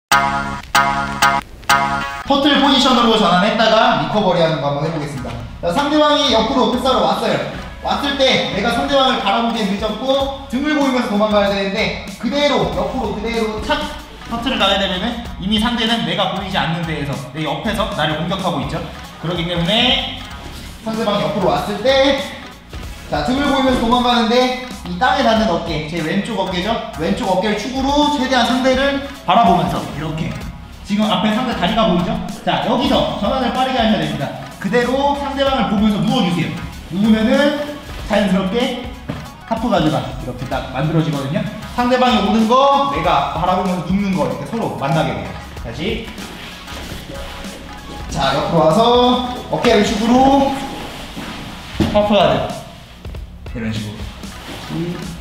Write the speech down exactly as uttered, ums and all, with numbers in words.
터틀 포지션으로 전환했다가 리커버리 하는 거 한번 해보겠습니다. 자, 상대방이 옆으로 패스하러 왔어요. 왔을 때 내가 상대방을 바라보기에 늦었고 등을 보이면서 도망가야 되는데 그대로 옆으로 그대로 착 터트를 가야 되면은 이미 상대는 내가 보이지 않는 데에서 내 옆에서 나를 공격하고 있죠. 그렇기 때문에 상대방이 옆으로 왔을 때 자, 등을 보이면서 도망가는데 이 땅에 닿는 어깨, 제 왼쪽 어깨죠. 왼쪽 어깨를 축으로 최대한 상대를 바라보면서 이렇게 지금 앞에 상대 다리가 보이죠? 자, 여기서 전환을 빠르게 하셔야 됩니다. 그대로 상대방을 보면서 누워주세요. 누우면은 자연스럽게 카프 가드가 이렇게 딱 만들어지거든요. 상대방이 오는 거 내가 바라보면서 눕는 거 이렇게 서로 만나게 돼요. 다시. 자, 옆으로 와서 어깨를 축으로 카프 가드 이런 식으로.